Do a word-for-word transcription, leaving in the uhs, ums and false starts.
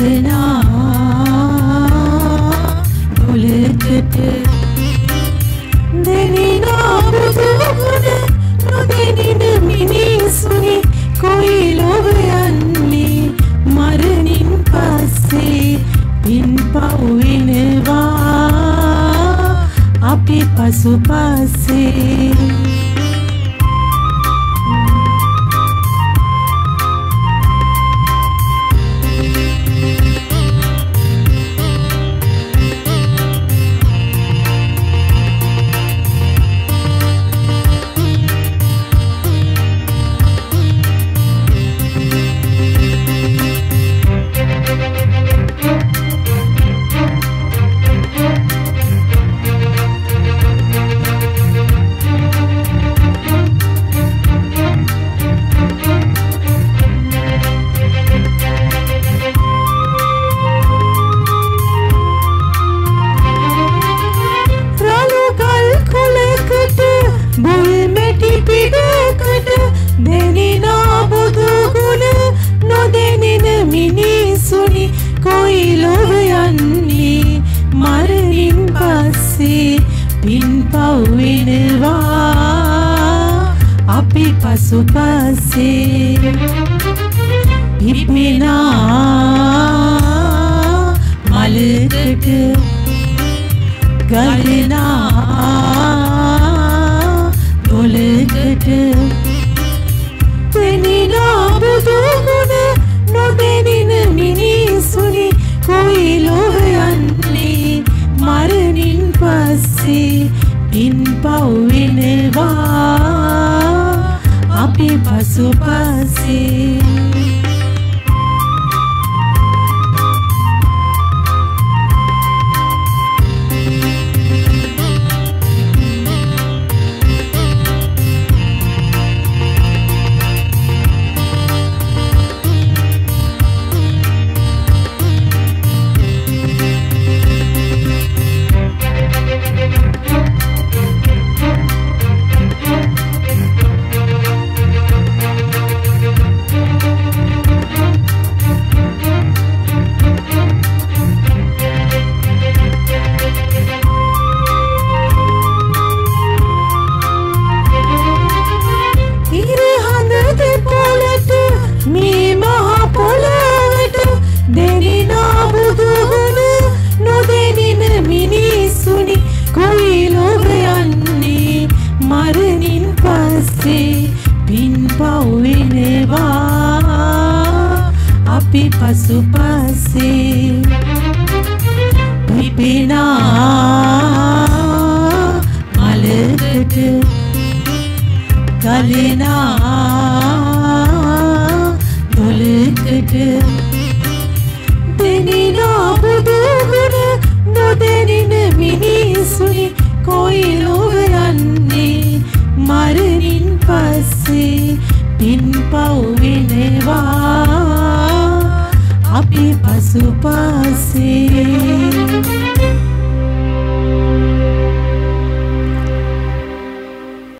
ගලනා දොලකට දෙනිනා බුදුගුණ නොදෙනින මිනිසුනි කොයි ලොව යන්නේ මරණින් පස්සේ පින්පව් වෙනවා අපි පසුපස්සේ පසුපස්සේ පිපෙනා මලකට ගලනා දොලකට දෙනිනා බුදුගුණ නොදෙනින මිනිසුනි කොයි ලොව යන්නේ මරණින් පස්සේ පින්පව් වෙනවා අපි පසුපස්සේ පසුපස්සේ පිපෙනා මලකට ගලනා දොලකට දෙනිනා බුදුගුණ නොදෙනින මිනිසුනි කොයි ලොව යන්නේ මරණින් පස්සේ පින්පව් වෙනවා අපි පසුපස්සේ